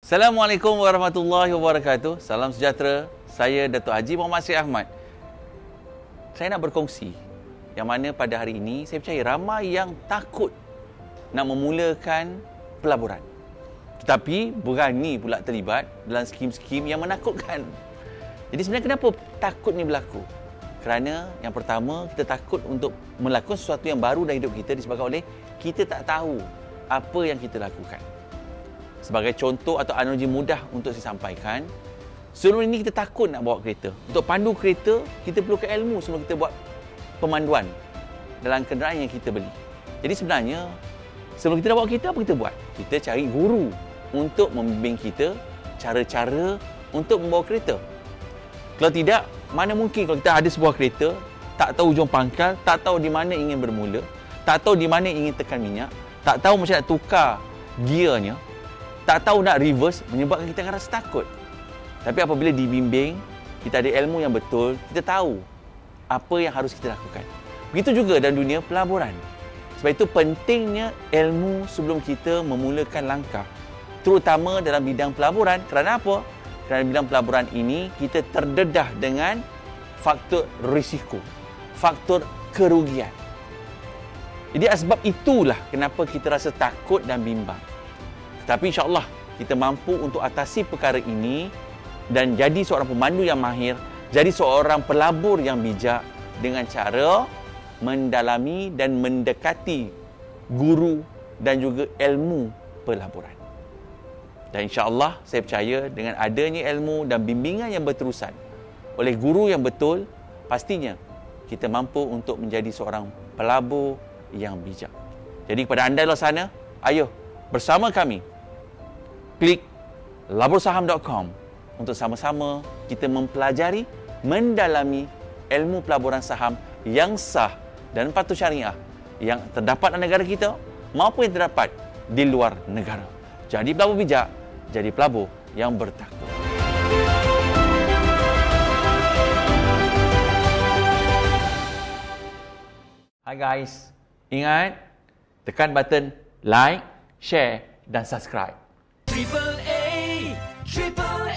Assalamualaikum warahmatullahi wabarakatuh. Salam sejahtera. Saya Dato' Haji Muhammad Syed Ahmad. Saya nak berkongsi yang mana pada hari ini saya percaya ramai yang takut nak memulakan pelaburan. Tetapi berani pula terlibat dalam skim-skim yang menakutkan. Jadi sebenarnya kenapa takut ni berlaku? Kerana yang pertama, kita takut untuk melakukan sesuatu yang baru dalam hidup kita disebabkan oleh kita tak tahu apa yang kita lakukan. Sebagai contoh atau analogi mudah untuk saya sampaikan, sebelum ini kita takut nak bawa kereta. Untuk pandu kereta, kita perlukan ilmu sebelum kita buat pemanduan dalam kenderaan yang kita beli. Jadi sebenarnya, sebelum kita nak bawa kereta, apa kita buat? Kita cari guru untuk membimbing kita cara-cara untuk membawa kereta. Kalau tidak, mana mungkin kalau kita ada sebuah kereta, tak tahu hujung pangkal, tak tahu di mana ingin bermula, tak tahu di mana ingin tekan minyak, tak tahu macam nak tukar gearnya, tak tahu nak reverse, menyebabkan kita akan rasa takut. Tapi apabila dibimbing, kita ada ilmu yang betul, kita tahu apa yang harus kita lakukan. Begitu juga dalam dunia pelaburan. Sebab itu pentingnya ilmu sebelum kita memulakan langkah. Terutama dalam bidang pelaburan. Kerana apa? Kerana bidang pelaburan ini, kita terdedah dengan faktor risiko, faktor kerugian. Jadi sebab itulah kenapa kita rasa takut dan bimbang. Tapi insya-Allah kita mampu untuk atasi perkara ini dan jadi seorang pemandu yang mahir, jadi seorang pelabur yang bijak dengan cara mendalami dan mendekati guru dan juga ilmu pelaburan. Dan insya-Allah saya percaya dengan adanya ilmu dan bimbingan yang berterusan oleh guru yang betul, pastinya kita mampu untuk menjadi seorang pelabur yang bijak. Jadi kepada anda di luar sana, ayo bersama kami klik labursaham.com untuk sama-sama kita mempelajari, mendalami ilmu pelaburan saham yang sah dan patuh syariah yang terdapat dalam negara kita maupun yang terdapat di luar negara. Jadi pelabur bijak, jadi pelabur yang bertakwa. Hai guys, ingat tekan button like, share dan subscribe. Triple A, Triple